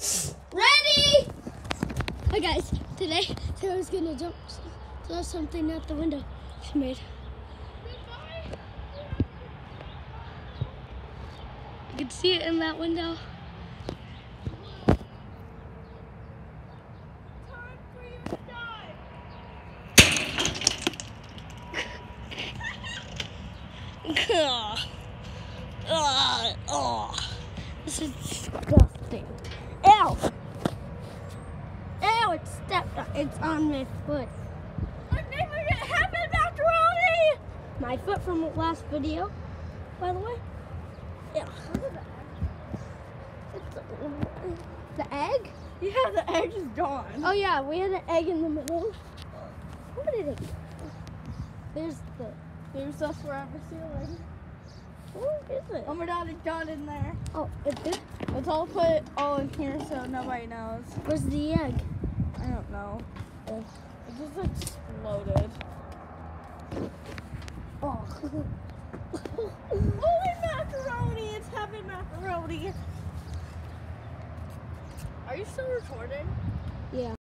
Ready? Hi guys, today Sarah's gonna throw something out the window she made. You can see it in that window. Time for you to die. This is disgusting. Ew! Ew, it's on my foot. I'm never gonna have a macaroni! My foot from the last video, by the way. Yeah. The egg? Yeah, the egg is gone. Oh yeah, we had an egg in the middle. Where did it go? There's the forever ceiling. Where is it? Oh my god, it got in there. Oh, it did? Let's all put it all in here so nobody knows. Where's the egg? I don't know. It just exploded. Oh. Holy macaroni! It's heaven macaroni. Are you still recording? Yeah.